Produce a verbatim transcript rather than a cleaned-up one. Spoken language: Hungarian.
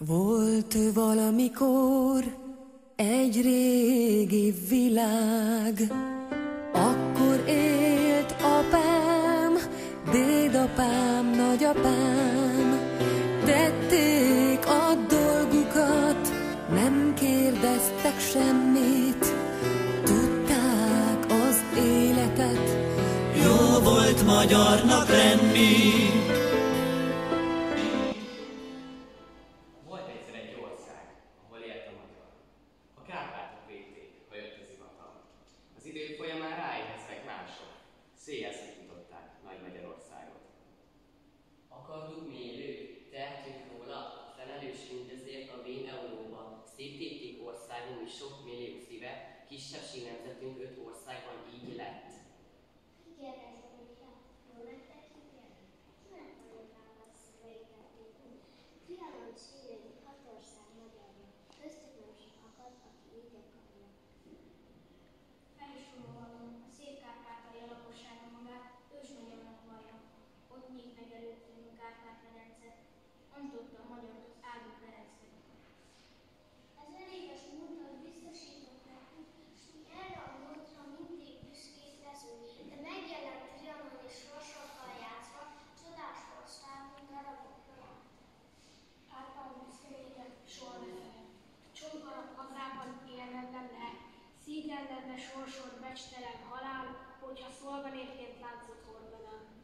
Volt valamikor egy régi világ, akkor élt apám, dédapám, nagyapám. Tették a dolgukat, nem kérdeztek semmit, tudták az életet. Jó volt magyarnak lenni. Volt egyszer egy ország, ahol élt a magyar. A Kárpátok védték, ha jött a zivatar. Az idő folyamán ráéheztek mások. Széjjel szakították Nagy Magyarországot. Akartuk mi élők, tehetünk róla, felelős mindezért a vén Európa. Széttépték országunk is sok millió szíve, kisebbség nemzetünk öt országban így lett. Igen, ez a világ. Jól megtehetjük el? Nem vagyok válaszol, végigtetnék. Fialom szülői hat ország magyarja, köztük nem sok akad, aki így akarja. Felsorolhatom a szép kárpátalja lakossága magát, ősmagyarnak vallja. Ott nyílt meg előttünk a Kárpát-medence, ontotta a magyart az áldott Ferencnek. Ezer éves múltat biztosított nekünk, s mi erre a múltra mindig büszkék leszünk, de megjelent Trianon és sorsokkal játszva, csodás országunk darabokra járt. Árpád büszkeséget soha ne feled. Csonkarak hazában élned nem lehet. Szígyelled be sorsod becstelen halál, hogyha szolganétként láncot hordanám.